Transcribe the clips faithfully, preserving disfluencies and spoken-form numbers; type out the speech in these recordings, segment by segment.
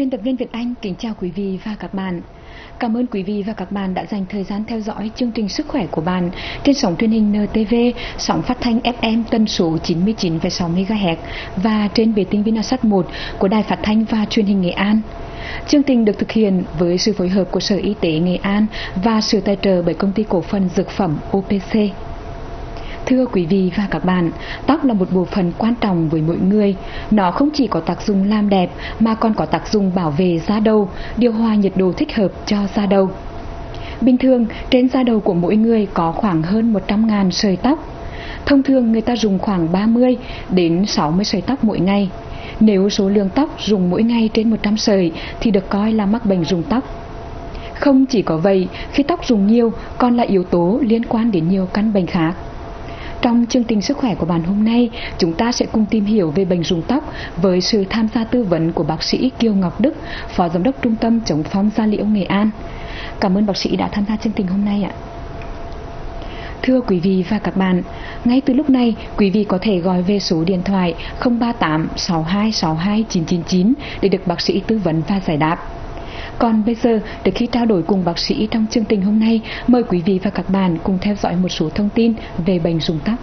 Biên tập viên Việt Anh kính chào quý vị và các bạn. Cảm ơn quý vị và các bạn đã dành thời gian theo dõi chương trình Sức khỏe của bạn trên sóng truyền hình en tê vê, sóng phát thanh ép em tần số chín mươi chín phẩy sáu mê ga héc và trên vệ tinh Vinasat một của Đài Phát thanh và Truyền hình Nghệ An. Chương trình được thực hiện với sự phối hợp của Sở Y tế Nghệ An và sự tài trợ bởi Công ty Cổ phần Dược phẩm o pê xê. Thưa quý vị và các bạn, tóc là một bộ phận quan trọng với mỗi người. Nó không chỉ có tác dụng làm đẹp mà còn có tác dụng bảo vệ da đầu, điều hòa nhiệt độ thích hợp cho da đầu. Bình thường, trên da đầu của mỗi người có khoảng hơn một trăm nghìn sợi tóc. Thông thường người ta dùng khoảng ba mươi đến sáu mươi sợi tóc mỗi ngày. Nếu số lượng tóc dùng mỗi ngày trên một trăm sợi thì được coi là mắc bệnh rụng tóc. Không chỉ có vậy, khi tóc dùng nhiều còn là yếu tố liên quan đến nhiều căn bệnh khác. Trong chương trình Sức khỏe của bạn hôm nay, chúng ta sẽ cùng tìm hiểu về bệnh rụng tóc với sự tham gia tư vấn của bác sĩ Kiều Ngọc Đức, Phó Giám đốc Trung tâm Chống phong da liễu Nghệ An. Cảm ơn bác sĩ đã tham gia chương trình hôm nay ạ. Thưa quý vị và các bạn, ngay từ lúc này, quý vị có thể gọi về số điện thoại không ba tám sáu hai sáu hai chín chín chín để được bác sĩ tư vấn và giải đáp. Còn bây giờ, trước khi trao đổi cùng bác sĩ trong chương trình hôm nay, mời quý vị và các bạn cùng theo dõi một số thông tin về bệnh rụng tóc.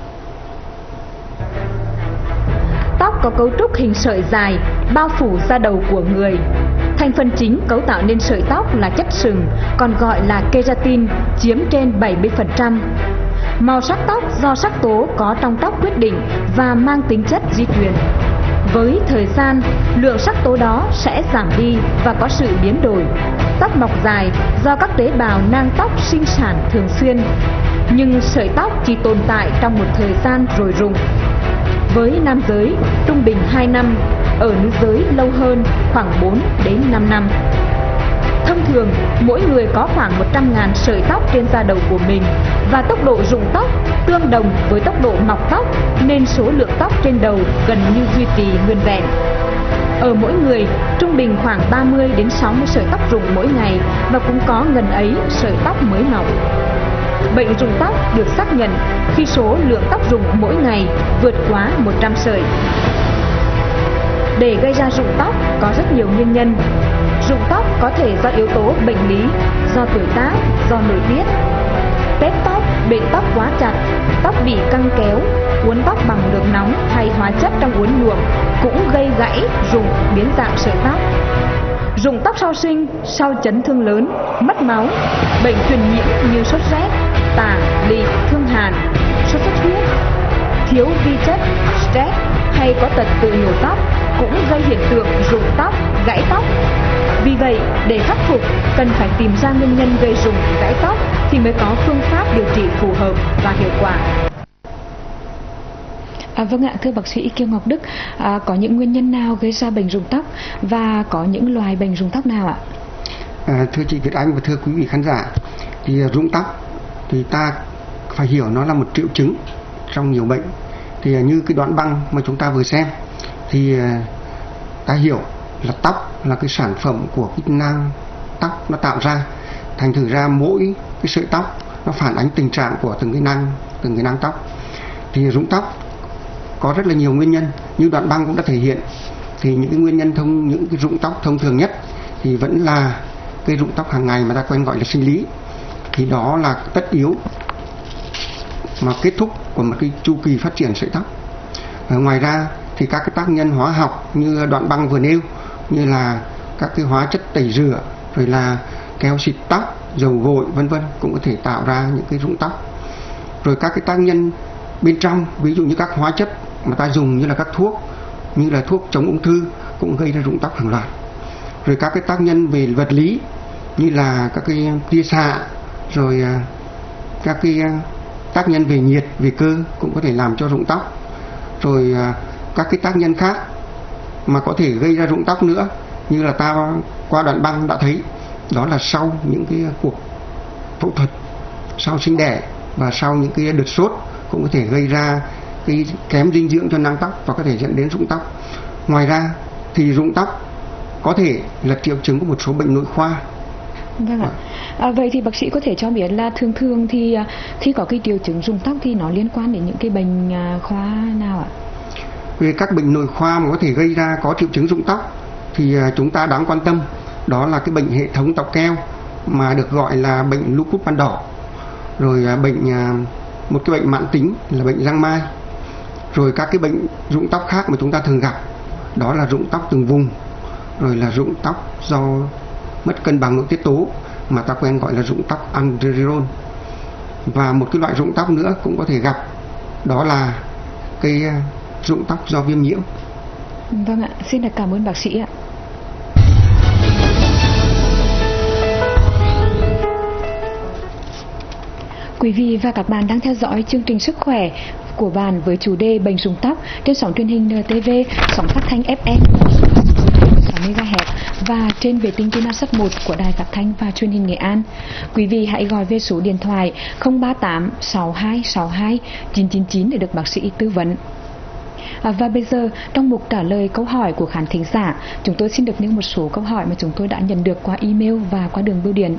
Tóc có cấu trúc hình sợi dài, bao phủ da đầu của người. Thành phần chính cấu tạo nên sợi tóc là chất sừng, còn gọi là keratin, chiếm trên bảy mươi phần trăm. Màu sắc tóc do sắc tố có trong tóc quyết định và mang tính chất di truyền. Với thời gian, lượng sắc tố đó sẽ giảm đi và có sự biến đổi. Tóc mọc dài do các tế bào nang tóc sinh sản thường xuyên, nhưng sợi tóc chỉ tồn tại trong một thời gian rồi rụng. Với nam giới, trung bình hai năm, ở nữ giới lâu hơn, khoảng bốn đến năm năm. Thông thường, mỗi người có khoảng một trăm nghìn sợi tóc trên da đầu của mình và tốc độ rụng tóc tương đồng với tốc độ mọc tóc nên số lượng tóc trên đầu gần như duy trì nguyên vẹn. Ở mỗi người, trung bình khoảng ba mươi đến sáu mươi sợi tóc rụng mỗi ngày và cũng có ngần ấy sợi tóc mới mọc. Bệnh rụng tóc được xác nhận khi số lượng tóc rụng mỗi ngày vượt quá một trăm sợi. Để gây ra rụng tóc có rất nhiều nguyên nhân. Rụng tóc có thể do yếu tố bệnh lý, do tuổi tác, do nội tiết. Tết tóc, bện tóc quá chặt, tóc bị căng kéo, uốn tóc bằng nước nóng hay hóa chất trong uốn nhuộm cũng gây gãy, rụng, biến dạng sợi tóc. Rụng tóc sau sinh, sau chấn thương lớn, mất máu, bệnh truyền nhiễm như sốt rét, tả, lị, thương hàn, sốt xuất huyết, thiếu vi chất, stress hay có tật tự nhổ tóc cũng gây hiện tượng rụng tóc, gãy tóc. Vì vậy, để khắc phục, cần phải tìm ra nguyên nhân gây rụng, gãy tóc thì mới có phương pháp điều trị phù hợp và hiệu quả. À, vâng ạ, thưa bác sĩ Kiều Ngọc Đức, à, có những nguyên nhân nào gây ra bệnh rụng tóc và có những loài bệnh rụng tóc nào ạ? À, thưa chị Việt Anh và thưa quý vị khán giả, thì rụng tóc thì ta phải hiểu nó là một triệu chứng trong nhiều bệnh. Thì như cái đoạn băng mà chúng ta vừa xem thì ta hiểu là tóc là cái sản phẩm của cái nang tóc nó tạo ra, thành thử ra mỗi cái sợi tóc nó phản ánh tình trạng của từng cái nang từng cái nang tóc. Thì rụng tóc có rất là nhiều nguyên nhân, như đoạn băng cũng đã thể hiện. Thì những cái nguyên nhân thông những cái rụng tóc thông thường nhất thì vẫn là cái rụng tóc hàng ngày mà ta quen gọi là sinh lý. Thì đó là tất yếu mà kết thúc của một cái chu kỳ phát triển sợi tóc. Và ngoài ra thì các cái tác nhân hóa học như đoạn băng vừa nêu, như là các cái hóa chất tẩy rửa, rồi là keo xịt tóc, dầu gội vân vân cũng có thể tạo ra những cái rụng tóc. Rồi các cái tác nhân bên trong, ví dụ như các hóa chất mà ta dùng như là các thuốc, như là thuốc chống ung thư cũng gây ra rụng tóc hàng loạt. Rồi các cái tác nhân về vật lý như là các cái tia xạ, rồi các cái tác nhân về nhiệt, về cơ cũng có thể làm cho rụng tóc. Rồi các cái tác nhân khác mà có thể gây ra rụng tóc nữa, như là ta qua đoạn băng đã thấy, đó là sau những cái cuộc phẫu thuật, sau sinh đẻ và sau những cái đợt sốt cũng có thể gây ra cái kém dinh dưỡng cho nang tóc và có thể dẫn đến rụng tóc. Ngoài ra thì rụng tóc có thể là triệu chứng của một số bệnh nội khoa. Vâng ạ. À, vậy thì bác sĩ có thể cho biết là thường thường thì khi có cái triệu chứng rụng tóc thì nó liên quan đến những cái bệnh khoa nào ạ? Về các bệnh nội khoa mà có thể gây ra có triệu chứng rụng tóc thì chúng ta đáng quan tâm đó là cái bệnh hệ thống tóc keo mà được gọi là bệnh lupus ban đỏ, rồi bệnh một cái bệnh mãn tính là bệnh giang mai, rồi các cái bệnh rụng tóc khác mà chúng ta thường gặp đó là rụng tóc từng vùng, rồi là rụng tóc do mất cân bằng nội tiết tố mà ta quen gọi là rụng tóc androgen. Và một cái loại rụng tóc nữa cũng có thể gặp đó là cái rụng tóc do viêm nhiễm. Vâng ạ, xin được cảm ơn bác sĩ ạ. Quý vị và các bạn đang theo dõi chương trình Sức khỏe của bạn với chủ đề bệnh rụng tóc trên sóng truyền hình en tê vê, sóng phát thanh ép em sáu mê ga héc và trên vệ tinh Kinasat một của Đài Phát thanh và Truyền hình Nghệ An. Quý vị hãy gọi về số điện thoại không ba tám sáu hai sáu hai chín chín chín để được bác sĩ tư vấn. À, và bây giờ trong mục trả lời câu hỏi của khán thính giả, chúng tôi xin được nêu một số câu hỏi mà chúng tôi đã nhận được qua email và qua đường bưu điện.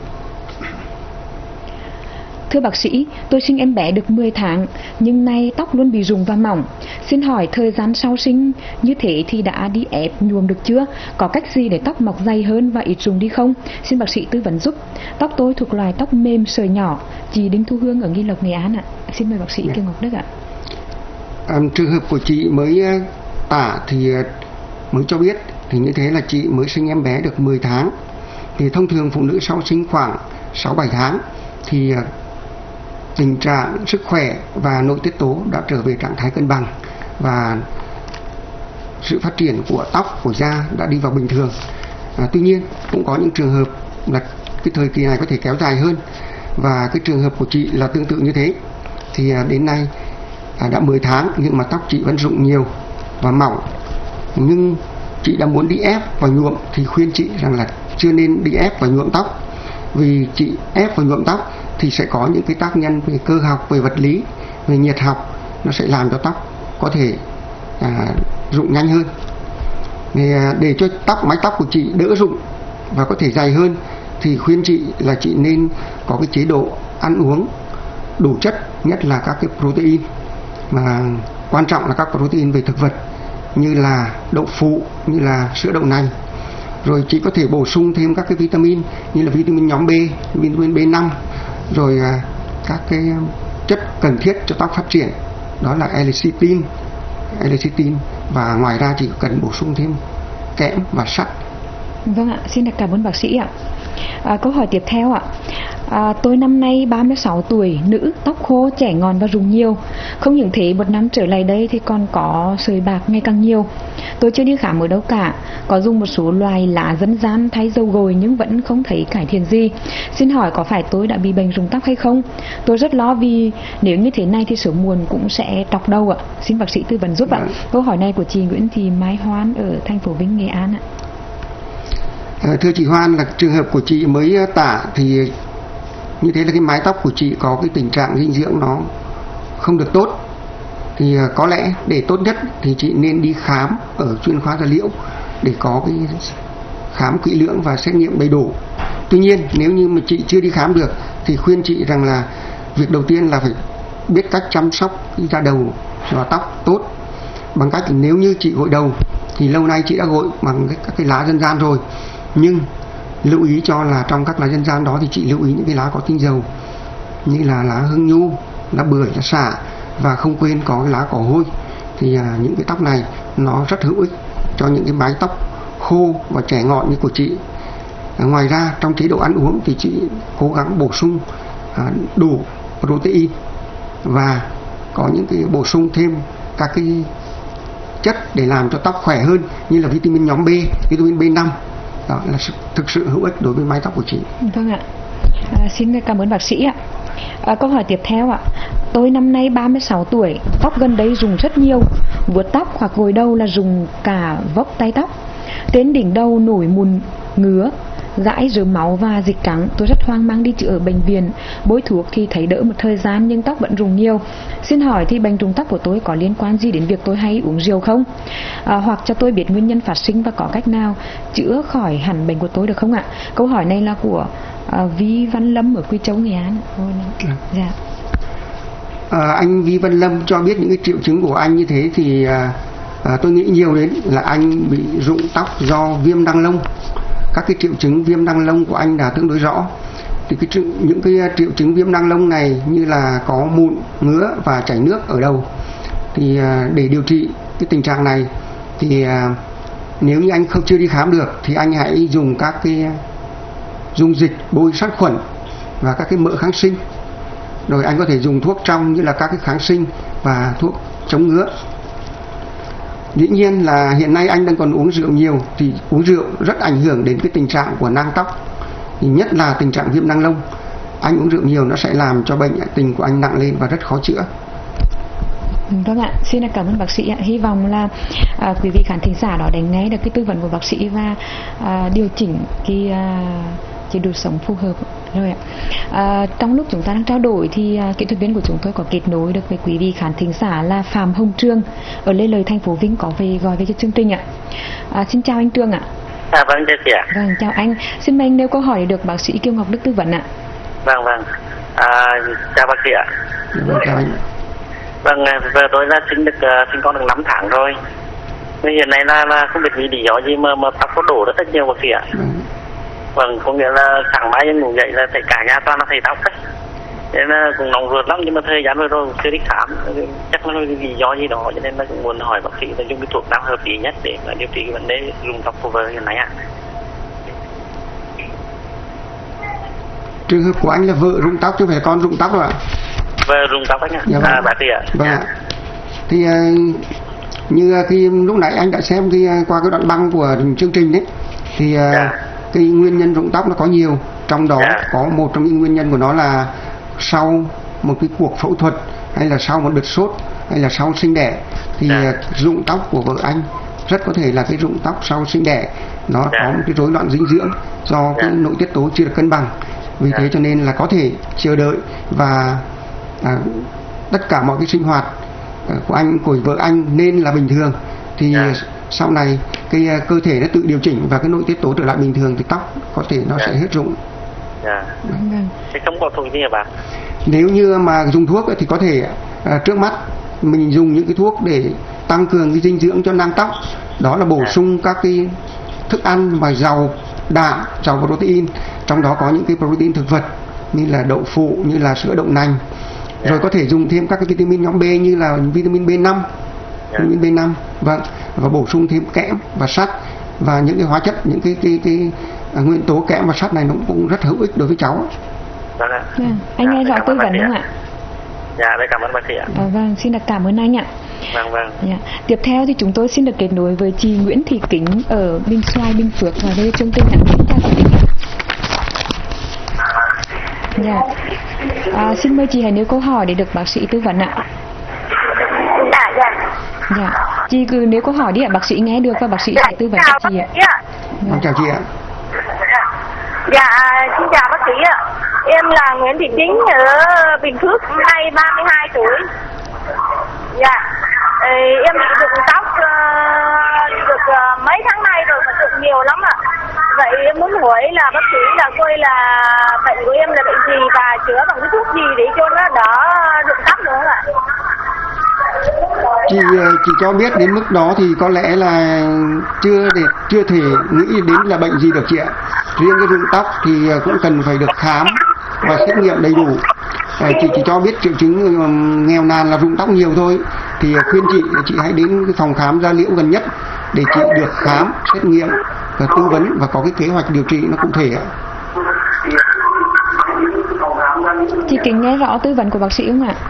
Thưa bác sĩ, tôi sinh em bé được mười tháng, nhưng nay tóc luôn bị rụng và mỏng. Xin hỏi thời gian sau sinh như thế thì đã đi ép nhuộm được chưa? Có cách gì để tóc mọc dày hơn và ít rụng đi không? Xin bác sĩ tư vấn giúp. Tóc tôi thuộc loài tóc mềm sợi nhỏ. Chị Đinh Thu Hương ở Nghi Lộc, Nghệ An ạ. Xin mời bác sĩ Kiều Ngọc Đức ạ. À, trường hợp của chị mới tả thì mới cho biết thì như thế là chị mới sinh em bé được mười tháng. Thì thông thường phụ nữ sau sinh khoảng sáu bảy tháng thì tình trạng sức khỏe và nội tiết tố đã trở về trạng thái cân bằng và sự phát triển của tóc, của da đã đi vào bình thường. À, tuy nhiên cũng có những trường hợp là cái thời kỳ này có thể kéo dài hơn, và cái trường hợp của chị là tương tự như thế. Thì à, đến nay à, đã mười tháng nhưng mà tóc chị vẫn rụng nhiều và mỏng, nhưng chị đã muốn đi ép và nhuộm thì khuyên chị rằng là chưa nên đi ép và nhuộm tóc, vì chị ép và nhuộm tóc thì sẽ có những cái tác nhân về cơ học, về vật lý, về nhiệt học, nó sẽ làm cho tóc có thể à, rụng nhanh hơn. Để, để cho tóc, mái tóc của chị đỡ rụng và có thể dày hơn thì khuyên chị là chị nên có cái chế độ ăn uống đủ chất, nhất là các cái protein, mà quan trọng là các protein về thực vật như là đậu phụ, như là sữa đậu nành. Rồi chị có thể bổ sung thêm các cái vitamin như là vitamin nhóm B, vitamin B năm, rồi à, các cái chất cần thiết cho tóc phát triển, đó là L-citin, L-citin và ngoài ra chị cần bổ sung thêm kẽm và sắt. Vâng ạ, xin được cảm ơn bác sĩ ạ. À, câu hỏi tiếp theo ạ. À, tôi năm nay ba mươi sáu tuổi, nữ, tóc khô, chẻ ngòn và rụng nhiều. Không những thế, một năm trở lại đây thì còn có sợi bạc ngày càng nhiều. Tôi chưa đi khám ở đâu cả, có dùng một số loài lá dân gian thay dầu gội nhưng vẫn không thấy cải thiện gì. Xin hỏi có phải tôi đã bị bệnh rụng tóc hay không? Tôi rất lo vì nếu như thế này thì sớm muộn cũng sẽ trọc đầu ạ. Xin bác sĩ tư vấn giúp ạ. Câu hỏi này của chị Nguyễn Thị Mai Hoan ở thành phố Vinh, Nghệ An ạ. À, thưa chị Hoan, là trường hợp của chị mới tả thì như thế là cái mái tóc của chị có cái tình trạng dinh dưỡng nó không được tốt. Thì có lẽ để tốt nhất thì chị nên đi khám ở chuyên khoa da liễu để có cái khám kỹ lưỡng và xét nghiệm đầy đủ. Tuy nhiên nếu như mà chị chưa đi khám được thì khuyên chị rằng là việc đầu tiên là phải biết cách chăm sóc cái da đầu và tóc tốt, bằng cách nếu như chị gội đầu thì lâu nay chị đã gội bằng các cái lá dân gian rồi, nhưng lưu ý cho là trong các lá dân gian đó thì chị lưu ý những cái lá có tinh dầu như là lá hương nhu, lá bưởi, lá xả, và không quên có cái lá cỏ hôi. Thì à, những cái tóc này nó rất hữu ích cho những cái mái tóc khô và chẻ ngọn như của chị. À, ngoài ra trong chế độ ăn uống thì chị cố gắng bổ sung à, đủ protein và có những cái bổ sung thêm các cái chất để làm cho tóc khỏe hơn như là vitamin nhóm B, vitamin B năm. Đó là thực sự hữu ích đối với mái tóc của chị. Vâng ạ. À, xin cảm ơn bác sĩ ạ. À, câu hỏi tiếp theo ạ. Tôi năm nay ba mươi sáu tuổi, tóc gần đây rụng rất nhiều, vuốt tóc hoặc gội đầu là rụng cả vốc tay tóc. Trên đỉnh đầu nổi mụn ngứa, dãi rớm máu và dịch trắng. Tôi rất hoang mang đi chữa ở bệnh viện, bôi thuốc thì thấy đỡ một thời gian nhưng tóc vẫn rụng nhiều. Xin hỏi thì bệnh rụng tóc của tôi có liên quan gì đến việc tôi hay uống rượu không? À, hoặc cho tôi biết nguyên nhân phát sinh và có cách nào chữa khỏi hẳn bệnh của tôi được không ạ? Câu hỏi này là của à, Vi Văn Lâm ở Quy Châu, Nghệ An. Dạ. À, anh Vi Văn Lâm cho biết những cái triệu chứng của anh như thế thì à, à, tôi nghĩ nhiều đến là anh bị rụng tóc do viêm đăng lông. Các cái triệu chứng viêm đăng lông của anh là tương đối rõ. Thì cái, những cái triệu chứng viêm đăng lông này như là có mụn, ngứa và chảy nước ở đầu. Thì à, để điều trị cái tình trạng này thì à, nếu như anh không chưa đi khám được thì anh hãy dùng các cái dung dịch bôi sát khuẩn và các cái mỡ kháng sinh. Rồi anh có thể dùng thuốc trong như là các cái kháng sinh và thuốc chống ngứa. Dĩ nhiên là hiện nay anh đang còn uống rượu nhiều, thì uống rượu rất ảnh hưởng đến cái tình trạng của nang tóc, thì nhất là tình trạng viêm nang lông. Anh uống rượu nhiều nó sẽ làm cho bệnh tình của anh nặng lên và rất khó chữa. Vâng ạ, xin cảm ơn bác sĩ ạ. Hy vọng là à, quý vị khán thính giả đó đánh nghe được cái tư vấn của bác sĩ và à, điều chỉnh cái à, chế độ sống phù hợp rồi ạ. À, trong lúc chúng ta đang trao đổi thì à, kỹ thuật viên của chúng tôi có kết nối được với quý vị khán thính giả là Phạm Hồng Trương ở Lê Lợi, thành phố Vinh có về gọi về cái chương trình ạ. À, xin chào anh Trương ạ. À, vâng, chào chị ạ. Vâng, chào anh. Xin mời anh nêu câu hỏi để được bác sĩ Kiều Ngọc Đức tư vấn ạ. Vâng, vâng. À, chào bác sĩ ạ. Vâng, chào anh. Vâng, giờ tôi là sinh được uh, sinh con được năm tháng rồi. Nên hiện nay là, là không biết vì lý do gì mà mà tóc có đổ rất là nhiều bác sĩ ạ. Vâng. Vâng, có nghĩa là sáng mai ngủ dậy là thấy cả nhà toàn là thấy tóc đấy. Nên là cũng nóng ruột lắm, nhưng mà thời gian vừa rồi chưa đi khám, chắc là lý do gì đó, cho nên là cũng muốn hỏi bác sĩ là dùng cái thuốc nào hợp lý nhất để mà điều trị cái vấn đề rụng tóc của vợ hiện nay ạ. Trường hợp của anh là vợ rụng tóc chứ không phải con rụng tóc rồi ạ? Vợ rụng tóc anh ạ. Dạ vâng. À, bác sĩ ạ. Vâng ạ. Thì uh, như khi lúc nãy anh đã xem thì uh, qua cái đoạn băng của chương trình đấy, thì uh, dạ. cái nguyên nhân rụng tóc nó có nhiều, trong đó dạ. có một trong những nguyên nhân của nó là sau một cái cuộc phẫu thuật, hay là sau một đợt sốt, hay là sau sinh đẻ, thì dạ. uh, rụng tóc của vợ anh rất có thể là cái rụng tóc sau sinh đẻ nó dạ. có một cái rối loạn dinh dưỡng do dạ. cái nội tiết tố chưa được cân bằng. Vì dạ. thế cho nên là có thể chờ đợi và à, tất cả mọi cái sinh hoạt của anh, của vợ anh nên là bình thường, thì yeah. sau này cái uh, cơ thể nó tự điều chỉnh và cái nội tiết tố trở lại bình thường thì tóc có thể nó yeah. sẽ hết rụng. Dạ. Thế không có thuốc gì hả bà? Nếu như mà dùng thuốc ấy, thì có thể uh, trước mắt mình dùng những cái thuốc để tăng cường cái dinh dưỡng cho nang tóc, đó là bổ yeah. sung các cái thức ăn mà giàu đạm, giàu protein, trong đó có những cái protein thực vật như là đậu phụ, như là sữa đậu nành. Yeah. Rồi có thể dùng thêm các cái vitamin nhóm B như là vitamin B năm, yeah. vitamin B năm, vâng, và bổ sung thêm kẽm và sắt và những cái hóa chất, những cái cái cái, cái nguyên tố kẽm và sắt này nó cũng rất hữu ích đối với cháu. Vâng ạ. Yeah. Anh dạ, nghe rõ tư vấn không ạ? Dạ, đây cảm ơn bác sĩ ạ. À, vâng, xin được cảm ơn anh ạ. Vâng, vâng. Dạ. Tiếp theo thì chúng tôi xin được kết nối với chị Nguyễn Thị Kính ở Bình Xoài, Bình Phước và về chương trình ảnh hưởng theo chị. Dạ. À, xin mời chị hãy nêu câu hỏi để được bác sĩ tư vấn ạ. Dạ, dạ. Dạ. Chị cứ nêu câu hỏi đi ạ, bác sĩ nghe được và bác sĩ sẽ tư vấn cho chị ạ. Dạ. Chào chị ạ. Dạ, xin chào bác sĩ ạ. Em là Nguyễn Thị Kính ở Bình Phước, nay ba mươi hai tuổi. Dạ. Em bị rụng tóc được mấy tháng nay rồi, mà rụng nhiều lắm ạ. Vậy em muốn hỏi là bác sĩ là coi là bệnh của em là bệnh gì và chữa bằng cái thuốc gì để cho nó đỡ rụng tóc nữa ạ? Chị chị cho biết đến mức đó thì có lẽ là chưa để chưa thể nghĩ đến là bệnh gì được chị ạ. Riêng cái rụng tóc thì cũng cần phải được khám và xét nghiệm đầy đủ. Chị chỉ cho biết triệu chứng nghèo nàn là rụng tóc nhiều thôi, thì khuyên chị chị hãy đến cái phòng khám da liễu gần nhất để chị được khám, xét nghiệm và tư vấn và có cái kế hoạch điều trị nó cụ thể ạ. Chị Kính nghe rõ tư vấn của bác sĩ không ạ?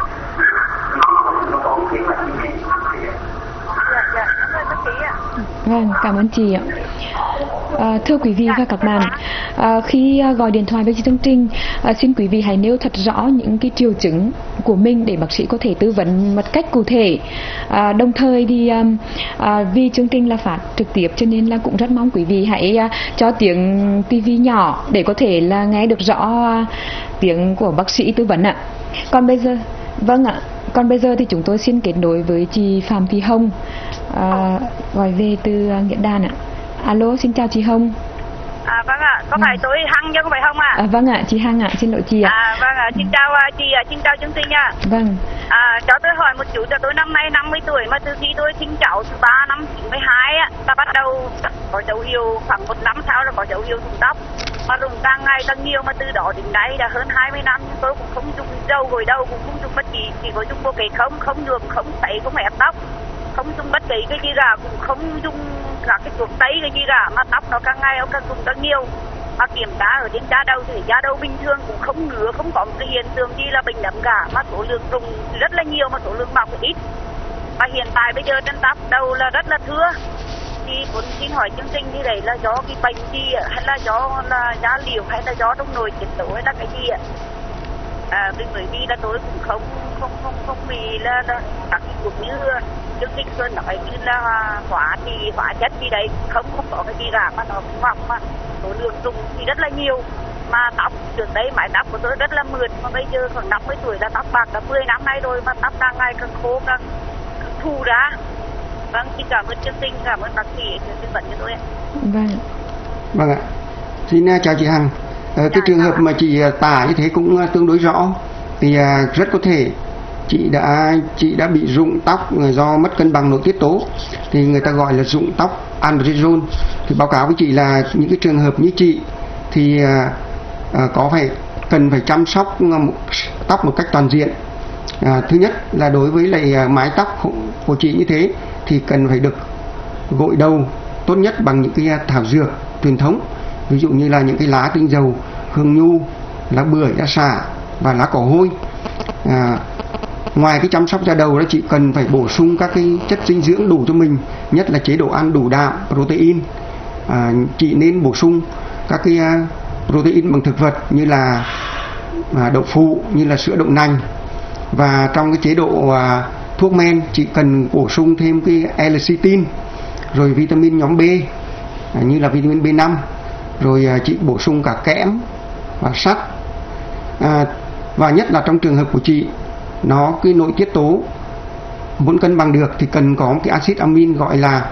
Vâng, cảm ơn chị ạ. À, thưa quý vị và các bạn, à, khi gọi điện thoại với chương trình, à, xin quý vị hãy nêu thật rõ những cái triệu chứng của mình để bác sĩ có thể tư vấn một cách cụ thể. À, đồng thời thì à, vì chương trình là phát trực tiếp cho nên là cũng rất mong quý vị hãy à, cho tiếng tivi nhỏ để có thể là nghe được rõ à, tiếng của bác sĩ tư vấn ạ. Còn bây giờ, vâng ạ. Còn bây giờ thì chúng tôi xin kết nối với chị Phạm Thị Hồng, à, gọi về từ Nghĩa Đàn ạ. Alo, xin chào chị Hồng. À, vâng ạ, có phải tôi Hằng chứ không phải Hồng ạ? À, vâng ạ, chị Hằng ạ, xin lỗi chị ạ. À, vâng ạ, xin chào chị, xin chào chương trình ạ. Vâng, À, cho tôi hỏi một chút, cho tôi năm nay năm mươi tuổi mà từ khi tôi sinh cháu thứ ba năm chín mươi hai á, ta bắt đầu có dấu hiệu khoảng một năm sau là có dấu hiệu rụng tóc, mà rụng càng ngày càng nhiều, mà từ đó đến nay đã hơn hai mươi năm nhưng tôi cũng không dùng dầu gội đầu, cũng không dùng bất kỳ, chỉ có dùng bộ kệ không, không nhuộm, không tẩy, không ép tóc, không dùng bất kỳ cái gì cả, cũng không dùng các cái thuốc tẩy cái gì cả, mà tóc nó càng ngày nó càng rụng càng nhiều. Mà kiểm tra ở trên da đầu thì da đầu bình thường cũng không ngứa, không có một cái hiện tượng gì là bệnh nấm cả, mà số lượng rụng rất là nhiều mà số lượng mọc ít. Và hiện tại bây giờ trên tóc đầu là rất là thưa. Thì cũng xin hỏi chương trình như đấy là do cái bệnh gì ạ, hay là do là da liều, hay là do trong nồi tiết tố, hay là cái gì ạ? À, vì bởi vì là tôi cũng không không không không bị là, là các cái thuốc như chương trình tôi nói như là hóa thì hóa chất gì đấy, không không có cái gì cả, mà nó cũng mọc mà số lượng rụng thì rất là nhiều. Mà tóc trước đây mái tóc của tôi rất là mượt, mà bây giờ khoảng năm mươi tuổi là tóc bạc đã mười năm nay rồi, mà tóc càng ngày càng khô, càng, càng thù ra. Vâng, xin cảm ơn chương trình, cảm ơn bác sĩ tư vấn cho tôi ạ. Vâng. Vâng ạ. Xin chào chị Hằng. Ờ, cái trường hợp mà chị tả như thế cũng tương đối rõ, thì rất có thể chị đã chị đã bị rụng tóc do mất cân bằng nội tiết tố, thì người ta gọi là rụng tóc androgen. Thì báo cáo với chị là những cái trường hợp như chị thì à, có phải cần phải chăm sóc tóc một cách toàn diện. À, thứ nhất là đối với lại mái tóc của chị như thế thì cần phải được gội đầu tốt nhất bằng những cái thảo dược truyền thống, ví dụ như là những cái lá tinh dầu, hương nhu, lá bưởi, lá xả và lá cỏ hôi. À, ngoài cái chăm sóc da đầu đó, chị cần phải bổ sung các cái chất dinh dưỡng đủ cho mình, nhất là chế độ ăn đủ đạm, protein. À, chị nên bổ sung các cái protein bằng thực vật như là à, đậu phụ, như là sữa đậu nành. Và trong cái chế độ à, thuốc men, chị cần bổ sung thêm cái L-cytin, rồi vitamin nhóm B à, như là vitamin B năm, rồi à, chị bổ sung cả kẽm và sắt. À, và nhất là trong trường hợp của chị, nó cái nội tiết tố muốn cân bằng được thì cần có một cái axit amin gọi là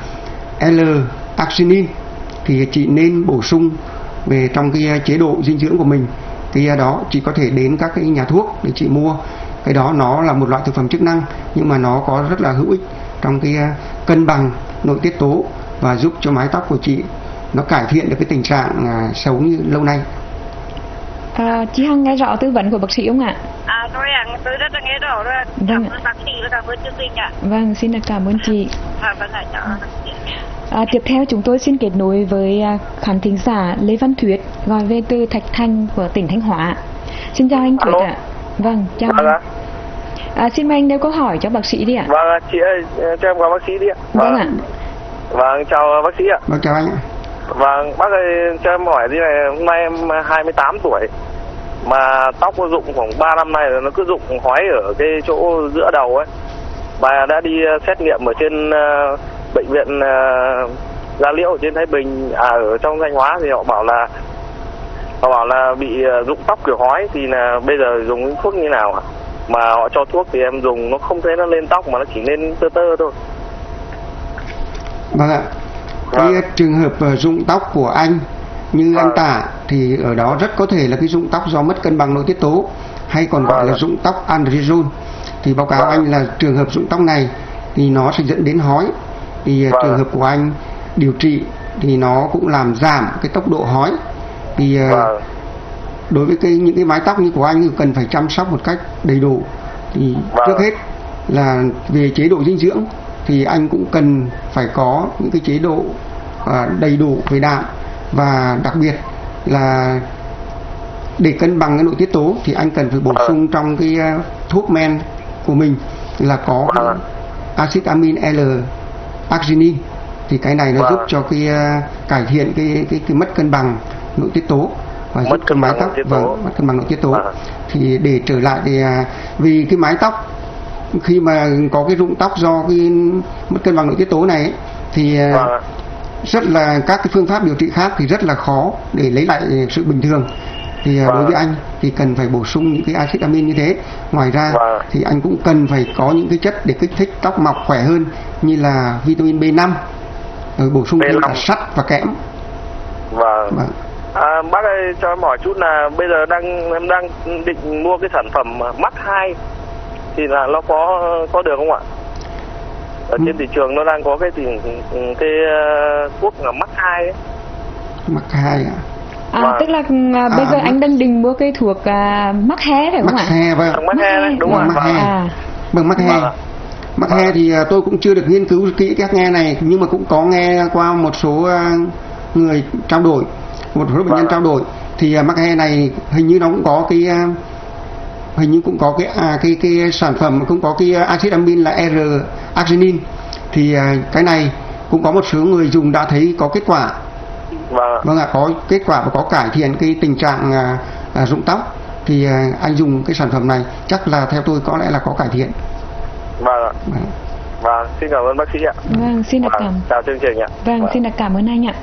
L-arginine, thì chị nên bổ sung về trong cái chế độ dinh dưỡng của mình. Thì đó chị có thể đến các cái nhà thuốc để chị mua. Cái đó nó là một loại thực phẩm chức năng, nhưng mà nó có rất là hữu ích trong cái cân bằng nội tiết tố và giúp cho mái tóc của chị nó cải thiện được cái tình trạng à, xấu như lâu nay. À, chị Hằng nghe rõ tư vấn của bác sĩ không ạ? À, tôi ạ, tôi rất là nghe rõ rồi. Cảm ơn bác sĩ và cảm ơn chương trình ạ. Vâng, xin được cảm ơn chị. À, vâng ạ, chào bác sĩ. À, tiếp theo chúng tôi xin kết nối với khán thính giả Lê Văn Thuyết gọi về từ Thạch Thành của tỉnh Thanh Hóa. Xin chào anh Thuyết ạ. Vâng, chào vâng anh. À, xin mời anh nêu câu hỏi cho bác sĩ đi ạ. Vâng, chị ơi, cho em qua bác sĩ đi ạ. Vâng, vâng ạ. Vâng, chào bác sĩ ạ. Vâng, chào anh ạ. Vâng, bác ơi, cho em hỏi gì này, hôm nay em hai mươi tám tuổi, mà tóc có rụng khoảng ba năm nay rồi, nó cứ rụng hói ở cái chỗ giữa đầu ấy. Và đã đi xét nghiệm ở trên uh, bệnh viện uh, Gia Liễu ở trên Thái Bình, à ở trong Thanh Hóa, thì họ bảo là họ bảo là bị uh, rụng tóc kiểu hói, thì là bây giờ dùng thuốc như nào ạ? Mà họ cho thuốc thì em dùng nó không thấy nó lên tóc mà nó chỉ lên tơ tơ thôi. Vâng ạ. Cái vâng. trường hợp uh, rụng tóc của anh như vâng. anh tả thì ở đó rất có thể là cái rụng tóc do mất cân bằng nội tiết tố, hay còn gọi vâng. là rụng tóc androgen. Thì báo cáo vâng. anh là trường hợp rụng tóc này thì nó sẽ dẫn đến hói. Thì vâng. trường hợp của anh điều trị thì nó cũng làm giảm cái tốc độ hói. Thì uh, vâng. đối với cái những cái mái tóc như của anh thì cần phải chăm sóc một cách đầy đủ. Thì vâng. trước hết là về chế độ dinh dưỡng thì anh cũng cần phải có những cái chế độ uh, đầy đủ về đạm, và đặc biệt là để cân bằng cái nội tiết tố thì anh cần phải bổ sung trong cái uh, thuốc men của mình là có cái axit amin L-arginine. Thì cái này nó vâng. giúp cho cái uh, cải thiện cái cái cái mất cân bằng nội tiết tố và mất giúp cho mái tóc và vâng, mất cân bằng nội tiết tố. Vâng. Thì để trở lại thì uh, vì cái mái tóc khi mà có cái rụng tóc do cái mất cân bằng nội tiết tố này ấy, thì uh, vâng. rất là các cái phương pháp điều trị khác thì rất là khó để lấy lại sự bình thường. Thì vâng. đối với anh thì cần phải bổ sung những cái axit amin như thế. Ngoài ra vâng. thì anh cũng cần phải có những cái chất để kích thích tóc mọc khỏe hơn, như là vitamin B năm, rồi bổ sung thêm cả sắt và kẽm. Vâng. vâng. À, bác ơi, cho em hỏi chút là bây giờ đang em đang định mua cái sản phẩm mắt hai, thì là nó có có được không ạ? Ở ừ. trên thị trường nó đang có cái tình cái uh, thuốc là mắc hai ấy. Mắc hai à? À, Và... tức là à, bây à, giờ anh đang định mua cái thuộc à, mắc he phải không ạ? Mắc he vâng. Mắc he đấy, đúng rồi. Mắc he. À. Vâng, mắc he. Mắc he thì tôi cũng chưa được nghiên cứu kỹ các nghe này, nhưng mà cũng có nghe qua một số người trao đổi, một số bệnh nhân trao đổi thì mắc he này hình như nó cũng có cái hình như cũng có cái à, cái cái sản phẩm cũng có cái axit amin là L-arginine, thì cái này cũng có một số người dùng đã thấy có kết quả. Vâng. Vâng ạ, có kết quả và có cải thiện cái tình trạng à, à, rụng tóc, thì à, anh dùng cái sản phẩm này chắc là theo tôi có lẽ là có cải thiện. Vâng ạ. Vâng. Vâng, xin cảm ơn bác sĩ ạ. Vâng, xin được cảm. Chào chương trình ạ. Vâng, vâng, xin được cảm ơn anh ạ.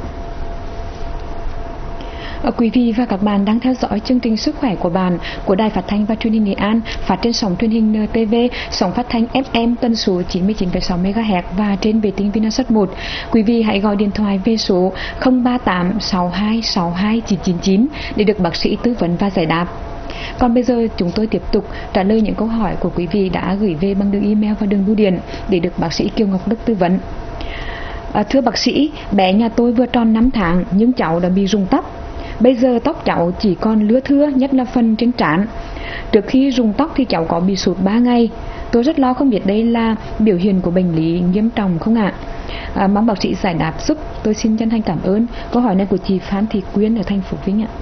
Quý vị và các bạn đang theo dõi chương trình Sức khỏe của bạn của Đài Phát thanh và Truyền hình Nghệ An, phát trên sóng truyền hình en tê vê, sóng phát thanh ép em tần số chín mươi chín phẩy sáu mê ga héc và trên vệ tinh Vinasat một. Quý vị hãy gọi điện thoại về số không ba tám sáu hai sáu hai chín chín chín để được bác sĩ tư vấn và giải đáp. Còn bây giờ chúng tôi tiếp tục trả lời những câu hỏi của quý vị đã gửi về bằng đường email và đường bưu điện để được bác sĩ Kiều Ngọc Đức tư vấn. À, thưa bác sĩ, bé nhà tôi vừa tròn năm tháng nhưng cháu đã bị rụng tóc. Bây giờ tóc cháu chỉ còn lưa thưa, nhất là phần trên trán. Trước khi rụng tóc thì cháu có bị sụt ba ngày. Tôi rất lo không biết đây là biểu hiện của bệnh lý nghiêm trọng không ạ? À, mong bác sĩ giải đáp giúp. Tôi xin chân thành cảm ơn. Câu hỏi này của chị Phan Thị Quyên ở thành phố Vinh ạ.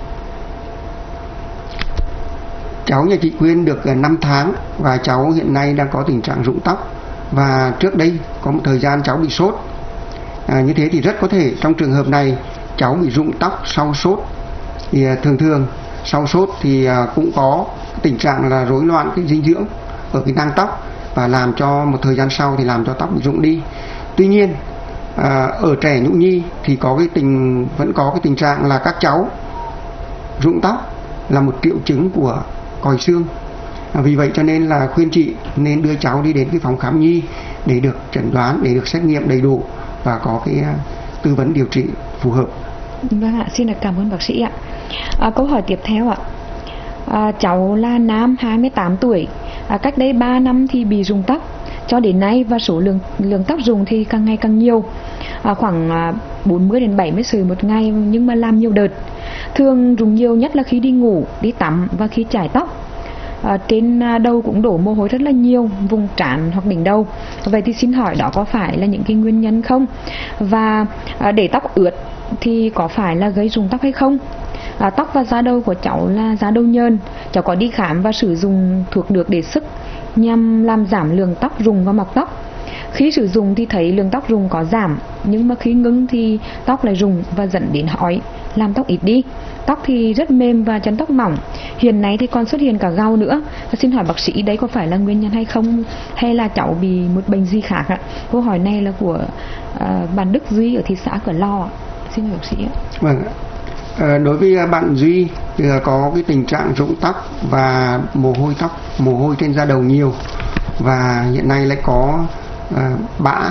Cháu nhà chị Quyên được năm tháng và cháu hiện nay đang có tình trạng rụng tóc, và trước đây có một thời gian cháu bị sốt. À, như thế thì rất có thể trong trường hợp này cháu bị rụng tóc sau sốt. Thì thường thường sau sốt thì cũng có tình trạng là rối loạn cái dinh dưỡng ở cái nang tóc, và làm cho một thời gian sau thì làm cho tóc bị rụng đi. Tuy nhiên à, ở trẻ nhũ nhi thì có cái tình vẫn có cái tình trạng là các cháu rụng tóc là một triệu chứng của còi xương. À, vì vậy cho nên là khuyên chị nên đưa cháu đi đến cái phòng khám nhi để được chẩn đoán, để được xét nghiệm đầy đủ và có cái uh, tư vấn điều trị phù hợp. Vâng ạ, xin được cảm ơn bác sĩ ạ. À, câu hỏi tiếp theo ạ. À, cháu là nam hai mươi tám tuổi, à, cách đây ba năm thì bị rụng tóc, cho đến nay và số lượng lượng tóc rụng thì càng ngày càng nhiều, à, khoảng à, bốn mươi đến bảy mươi sợi một ngày, nhưng mà làm nhiều đợt. Thường rụng nhiều nhất là khi đi ngủ, đi tắm và khi chải tóc. À, trên đầu cũng đổ mồ hôi rất là nhiều, vùng trán hoặc đỉnh đầu. Vậy thì xin hỏi đó có phải là những cái nguyên nhân không? Và à, để tóc ướt thì có phải là gây rụng tóc hay không? À, tóc và da đầu của cháu là da đầu nhờn. Cháu có đi khám và sử dụng thuốc nước để sức nhằm làm giảm lượng tóc rụng và mọc tóc. Khi sử dụng thì thấy lượng tóc rụng có giảm, nhưng mà khi ngưng thì tóc lại rụng và dẫn đến hói, làm tóc ít đi. Tóc thì rất mềm và chân tóc mỏng. Hiện nay thì còn xuất hiện cả gao nữa. Và xin hỏi bác sĩ đấy có phải là nguyên nhân hay không, hay là cháu bị một bệnh gì khác ạ? Câu hỏi này là của uh, bạn Đức Duy ở thị xã Cửa Lò ạ. Xin hỏi bác sĩ ạ. Vâng. À, đối với bạn Duy thì có cái tình trạng rụng tóc và mồ hôi tóc, mồ hôi trên da đầu nhiều, và hiện nay lại có à, bã,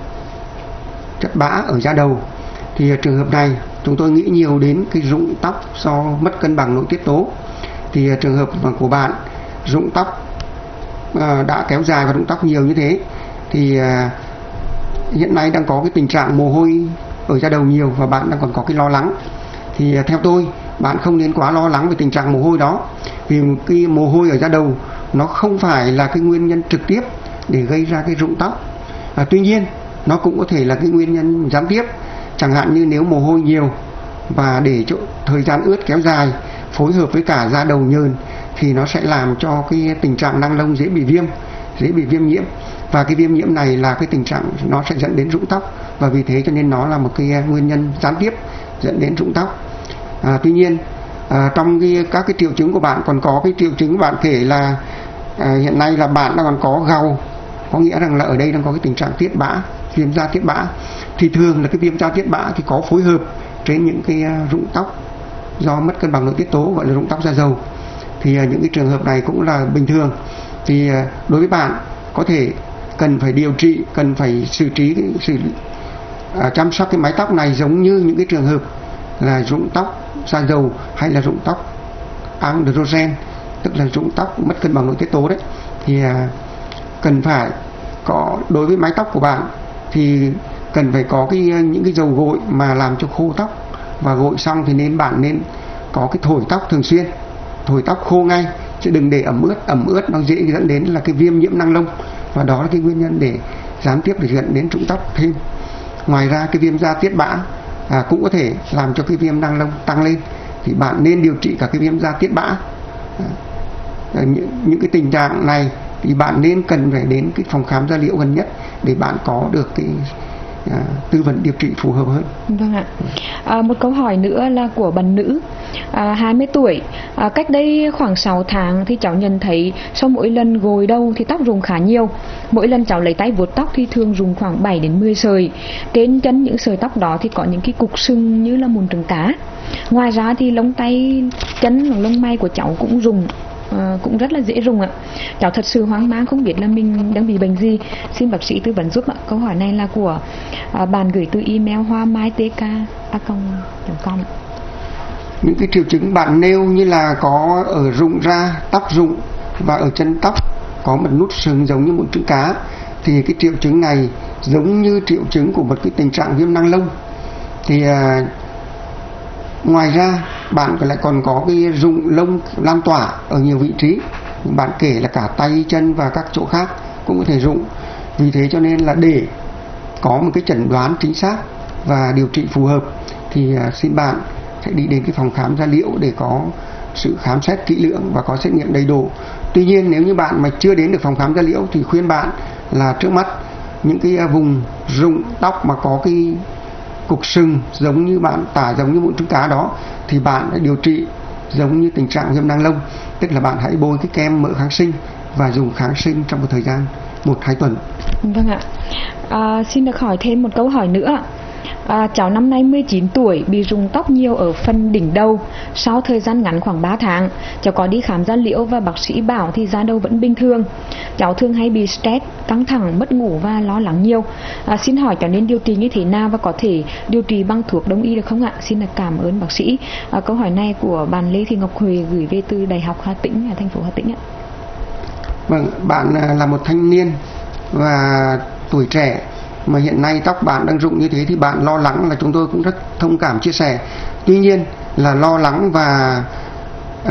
chất bã ở da đầu. Thì trường hợp này chúng tôi nghĩ nhiều đến cái rụng tóc do mất cân bằng nội tiết tố. Thì trường hợp của bạn rụng tóc à, đã kéo dài và rụng tóc nhiều như thế thì à, hiện nay đang có cái tình trạng mồ hôi ở da đầu nhiều, và bạn đang còn có cái lo lắng. Thì theo tôi, bạn không nên quá lo lắng về tình trạng mồ hôi đó, vì cái mồ hôi ở da đầu nó không phải là cái nguyên nhân trực tiếp để gây ra cái rụng tóc. À, tuy nhiên nó cũng có thể là cái nguyên nhân gián tiếp, chẳng hạn như nếu mồ hôi nhiều và để cho thời gian ướt kéo dài phối hợp với cả da đầu nhờn thì nó sẽ làm cho cái tình trạng nang lông dễ bị viêm, dễ bị viêm nhiễm, và cái viêm nhiễm này là cái tình trạng nó sẽ dẫn đến rụng tóc, và vì thế cho nên nó là một cái nguyên nhân gián tiếp dẫn đến rụng tóc. À, tuy nhiên à, trong cái, các cái triệu chứng của bạn còn có cái triệu chứng bạn kể là à, hiện nay là bạn đang còn có gầu, có nghĩa rằng là ở đây đang có cái tình trạng tiết bã, viêm da tiết bã. Thì thường là cái viêm da tiết bã thì có phối hợp trên những cái rụng tóc do mất cân bằng nội tiết tố, gọi là rụng tóc da dầu. Thì à, những cái trường hợp này cũng là bình thường. Thì à, đối với bạn có thể cần phải điều trị, cần phải xử trí cái xử à, chăm sóc cái mái tóc này giống như những cái trường hợp là rụng tóc da dầu hay là rụng tóc androgen, tức là rụng tóc mất cân bằng nội tiết tố đấy. Thì à, cần phải có, đối với mái tóc của bạn thì cần phải có cái những cái dầu gội mà làm cho khô tóc, và gội xong thì nên bạn nên có cái thổi tóc thường xuyên, thổi tóc khô ngay, chứ đừng để ẩm ướt. Ẩm ướt nó dễ dẫn đến là cái viêm nhiễm năng lông, và đó là cái nguyên nhân để gián tiếp để dẫn đến rụng tóc thêm. Ngoài ra cái viêm da tiết bã à, cũng có thể làm cho cái viêm năng lông tăng lên, thì bạn nên điều trị cả cái viêm da tiết bã. À, những, những cái tình trạng này thì bạn nên cần phải đến cái phòng khám da liễu gần nhất để bạn có được cái à, tư vấn điều trị phù hợp hơn. Vâng ạ. À, một câu hỏi nữa là của bạn nữ à, hai mươi tuổi. À, cách đây khoảng sáu tháng thì cháu nhận thấy sau mỗi lần gội đầu thì tóc rụng khá nhiều. Mỗi lần cháu lấy tay vuốt tóc thì thường rụng khoảng bảy đến mười sợi. Trên chân những sợi tóc đó thì có những cái cục sưng như là mụn trứng cá. Ngoài ra thì lông tay chân, lông mày của cháu cũng rụng. À, cũng rất là dễ rụng ạ. Cháu thật sự hoang mang không biết là mình đang bị bệnh gì, xin bác sĩ tư vấn giúp ạ. Câu hỏi này là của à, bạn gửi từ email hoa mai t k a còng com. Những cái triệu chứng bạn nêu như là có ở rụng ra, tóc rụng và ở chân tóc có một nút sừng giống như một trứng cá, thì cái triệu chứng này giống như triệu chứng của một cái tình trạng viêm năng lông. Thì à, ngoài ra bạn lại còn có cái rụng lông lan tỏa ở nhiều vị trí, bạn kể là cả tay chân và các chỗ khác cũng có thể rụng. Vì thế cho nên là để có một cái chẩn đoán chính xác và điều trị phù hợp thì xin bạn hãy đi đến cái phòng khám da liễu để có sự khám xét kỹ lưỡng và có xét nghiệm đầy đủ. Tuy nhiên nếu như bạn mà chưa đến được phòng khám da liễu thì khuyên bạn là trước mắt những cái vùng rụng tóc mà có cái cục sừng giống như bạn tả giống như mụn trứng cá đó thì bạn hãy điều trị giống như tình trạng viêm năng lông, tức là bạn hãy bôi cái kem mỡ kháng sinh và dùng kháng sinh trong một thời gian một hai tuần. Vâng ạ. À, xin được hỏi thêm một câu hỏi nữa. À, cháu năm nay mười chín tuổi, bị rụng tóc nhiều ở phần đỉnh đầu. Sau thời gian ngắn khoảng ba tháng, cháu có đi khám da liễu và bác sĩ bảo thì da đầu vẫn bình thường. Cháu thường hay bị stress, căng thẳng, mất ngủ và lo lắng nhiều. À, xin hỏi cháu nên điều trị như thế nào và có thể điều trị bằng thuốc đông y được không ạ? Xin được cảm ơn bác sĩ. À, câu hỏi này của bạn Lê Thị Ngọc Huệ gửi về từ Đại học Hà Tĩnh, thành phố Hà Tĩnh ạ. Vâng, bạn là một thanh niên và tuổi trẻ mà hiện nay tóc bạn đang rụng như thế thì bạn lo lắng là chúng tôi cũng rất thông cảm chia sẻ. Tuy nhiên là lo lắng và uh,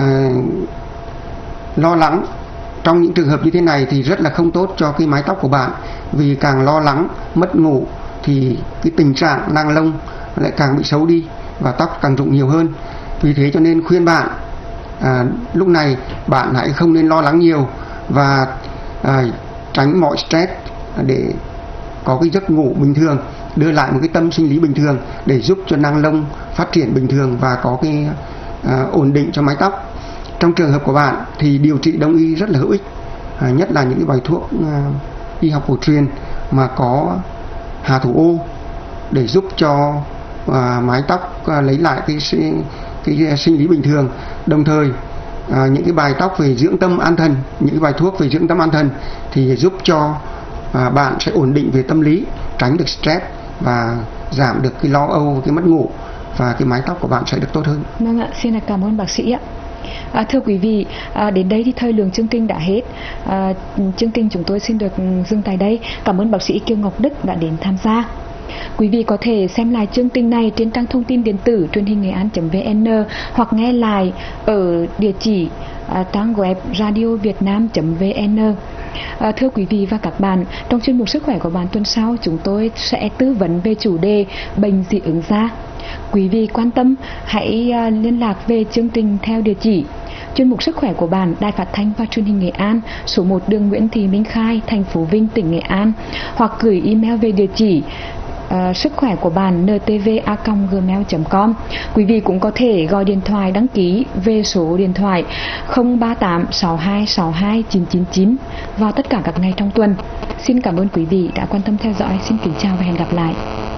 lo lắng trong những trường hợp như thế này thì rất là không tốt cho cái mái tóc của bạn, vì càng lo lắng mất ngủ thì cái tình trạng nang lông lại càng bị xấu đi và tóc càng rụng nhiều hơn. Vì thế cho nên khuyên bạn à, lúc này bạn hãy không nên lo lắng nhiều và à, tránh mọi stress để có cái giấc ngủ bình thường, đưa lại một cái tâm sinh lý bình thường để giúp cho nang lông phát triển bình thường và có cái à, ổn định cho mái tóc. Trong trường hợp của bạn thì điều trị đông y rất là hữu ích, à, nhất là những cái bài thuốc à, y học cổ truyền mà có hà thủ ô để giúp cho à, mái tóc à, lấy lại cái, cái, cái sinh lý bình thường. Đồng thời à, những cái bài tóc về dưỡng tâm an thần, những cái bài thuốc về dưỡng tâm an thần thì giúp cho à, bạn sẽ ổn định về tâm lý, tránh được stress và giảm được cái lo âu, cái mất ngủ, và cái mái tóc của bạn sẽ được tốt hơn. Vâng ạ, xin cảm ơn bác sĩ ạ. À, thưa quý vị, à, đến đây thì thời lượng chương trình đã hết. À, chương trình chúng tôi xin được dừng tại đây. Cảm ơn bác sĩ Kiều Ngọc Đức đã đến tham gia. Quý vị có thể xem lại chương trình này trên trang thông tin điện tử truyền hình nghệ an chấm vn hoặc nghe lại ở địa chỉ à, trang web radio việt nam chấm vn. À, thưa quý vị và các bạn, trong chuyên mục sức khỏe của bạn tuần sau, chúng tôi sẽ tư vấn về chủ đề bệnh dị ứng da. Quý vị quan tâm hãy uh, liên lạc về chương trình theo địa chỉ chuyên mục sức khỏe của bạn, Đài Phát thanh và Truyền hình Nghệ An, số một đường Nguyễn Thị Minh Khai, thành phố Vinh, tỉnh Nghệ An, hoặc gửi email về địa chỉ Uh, sức khỏe của bạn n t v a còng gmail chấm com. Quý vị cũng có thể gọi điện thoại đăng ký về số điện thoại không ba tám sáu hai sáu hai chín chín chín vào tất cả các ngày trong tuần. Xin cảm ơn quý vị đã quan tâm theo dõi. Xin kính chào và hẹn gặp lại.